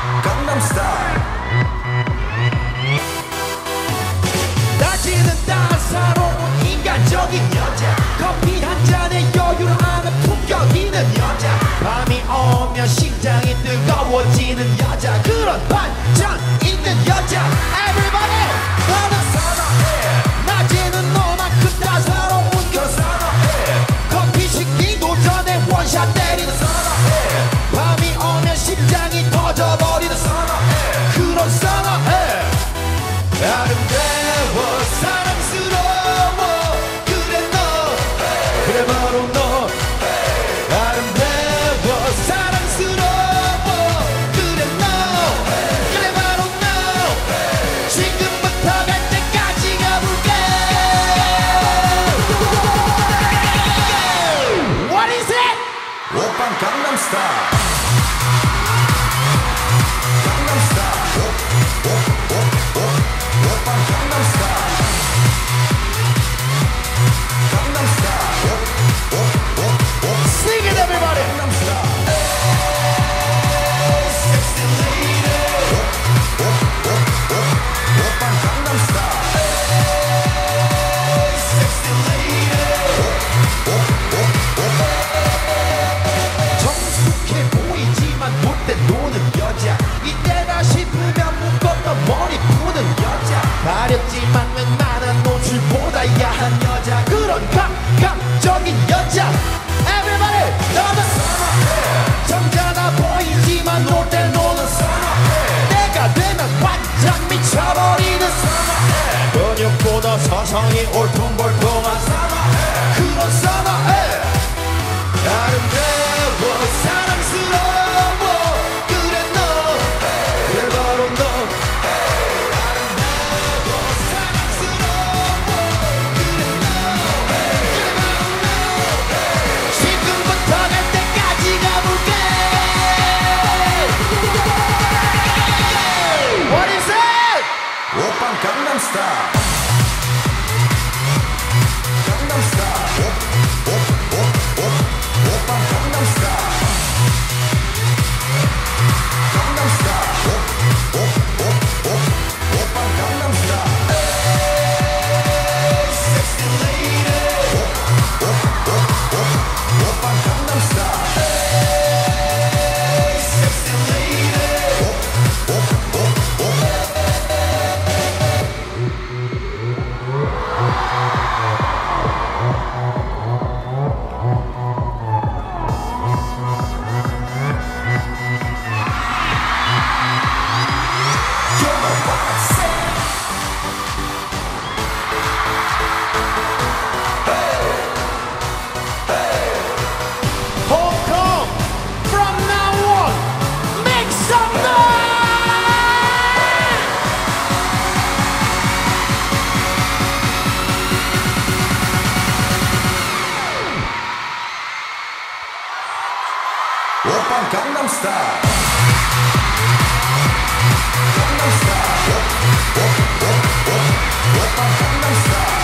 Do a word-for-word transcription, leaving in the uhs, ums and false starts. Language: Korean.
강남스타일. 낮에는 따사로운 인간적인 여자, 커피 한 잔에 여유를 아는 품격 있는 여자, 밤이 오면 심장이 뜨거워지는 여자, 그런 반전 있는 여자. Everybody 너는 선호해. 낮에는 너만큼 따사로운 그 선호해. 커피 식기도 전에 원샷 때리는 선호해. 밤이 오면 심장이 터져버리는 선호해. 그런 선호해. 아름다워 사랑스러워 그래 너, 그래 바로 너. 아름다워 사랑스러워 그래 너, 그래 바로 너. 지금부터 갈 때까지 가볼게. What is it? 오빤 강남스타일. 강남스타일. 오빤 강남스타일. 강남스타일. Sing it everybody. 강남스타일. Sexy lady. 오빤 강남스타일. Sexy lady. 정숙해 보이지만 못돼 노는 여자, 이때다 싶으면 묶었던 머리 푸는 여자, 가렸지만 웬만한 노출보다 야한 여자, 그런 감각적인 여자. Everybody 너는 선호해. 점잖아 보이지만 놀 때 노는 선호해. 내가 되면 완전 미쳐버리는 선호해. 근육보다 서성이 올통벌통한 선호해. 그런 선호해. 아름다워 사랑스러워 그래 너, 그래 바로 너. 아름다워 사랑스러워 그래 너, 그래 바로 너. 지금부터 갈 때까지 가볼게. What is it? 오빤 강남스타일. 강남스타일. 오빤 강남스타일. 강남스타일. 오빤 강남스타일. Sexy lady. 오빤 강남스타일. Sexy lady. Hong Kong, from now on, make some noise! 오빤 강남스타일. 강남스타일. 오빤 강남스타일.